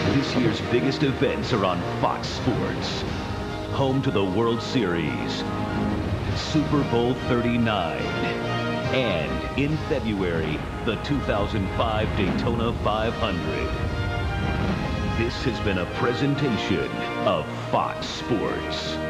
This year's biggest events are on Fox Sports. Home to the World Series, Super Bowl 39, and in February, the 2005 Daytona 500. This has been a presentation of Fox Sports.